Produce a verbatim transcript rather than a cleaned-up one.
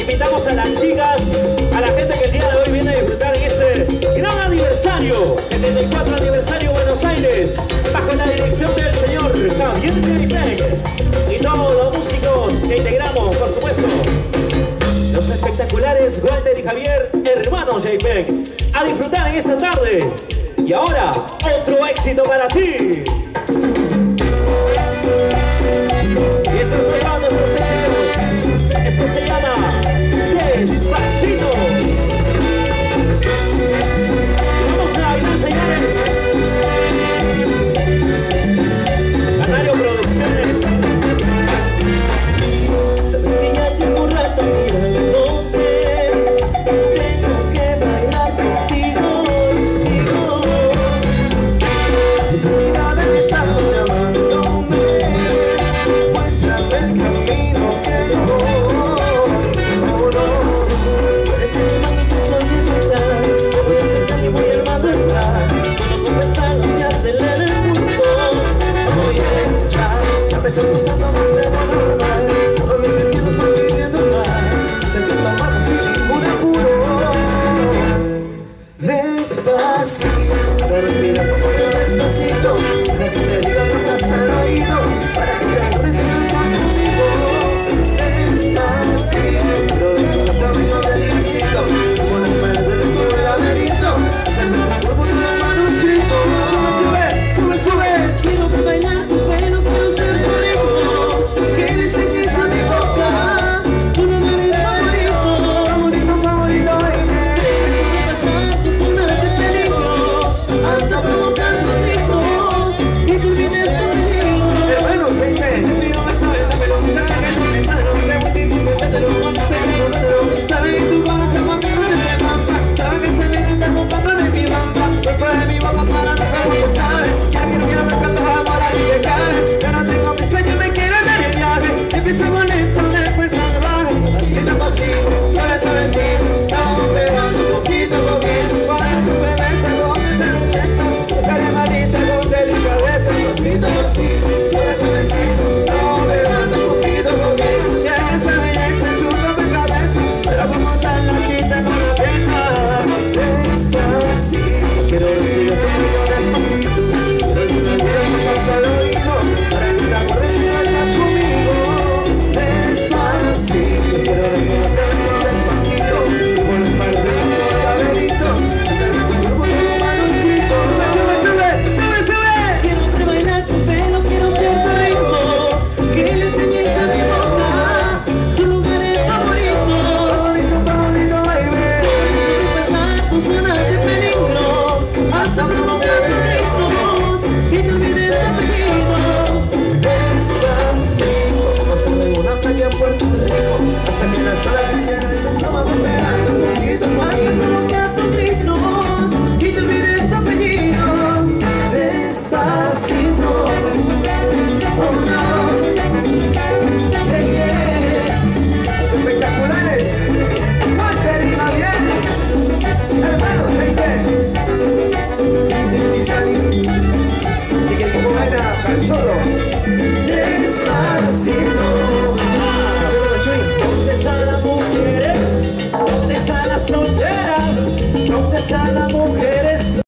Invitamos a las chicas, a la gente que el día de hoy viene a disfrutar en este gran aniversario, setenta y cuatro aniversario Buenos Aires, bajo la dirección del señor Javier JPEG y todos los músicos que integramos, por supuesto, los espectaculares Walter y Javier, hermanos JPEG, a disfrutar en esta tarde. Y ahora, otro éxito para ti. Y eso es todos nuestros éxitos. Eso se llama Despacito. Y vamos a bailar, señores. Canario Producciones. Sabes que ya llevo un rato mirándote. Tengo que bailar contigo, contigo. Tu mirada está llamándome. Muéstrame el camino que voy. Oh, no. Parece que mami que soy de verdad. Me voy a sentar y voy armando el plan. Solo conversando se acelera el pulso. Oye, ya, ya me estás gustando más de lo normal. Todos mis sentidos van pidiendo más. Sentir la mano sin ningún apuro. Despacito, respira como yo despacito. Deja que me diga cosas al oído para que te acuerdes que no estás conmigo. Despacito, desnuda mi beso despacito, como las paredes de tu laberinto. Hacerme tu cuerpo con los manuscritos. Sube, sube, sube, sube. Quiero que bailar tu pelo, quiero ser tu ritmo. Que dicen que es a mi boca, tu lugar favorito, favorito, favorito, baby. Pasar tus zonas de peligro, hasta provocar tus gritos y tu vida está conmigo. Hermano, baby, conmigo me sabes, pero muchas veces me sale, no me gusta y tú mételo, mételo. Sabes que tu corazón conmigo se se mamba, sabes que se me quita con papá de mi bamba, cuerpo de mi boca para no ver, sabes, ya que no quiero ver cuántos amores y que cae, yo no tengo mi sueño, me quiero dar el viaje, empiezo bonito, después salvaje, así no consigo, suave, suavecito, estamos pegando poquito, poquito, para tu bebé se goce, se empieza, cara malicia con delicadeza, cosito, cosito, suave, suavecito, estamos pegando poquito, poquito, y en esa belleza es un rompecabezas, pero como tal la quita no la piensa. Despacito, quiero respirar conmigo despacito, quiero que me digas cosas al oído para que te acuerdes que no estás conmigo. Despacito, quiero respirar tu beso despacito, como las paredes de un laberinto. Hacerme tu cuerpo con un manuscrito. Sube, sube, sube, sube. Quiero que bailar tu pelo, quiero ser tu ritmo, que le enseñes a mi boca tu lugar es favorito, favorito, favorito, baby. Pasar tus zonas de peligro, hasta provocar tus ritmos y te olvides de mi vida. Despacito, como sale una calle en Puerto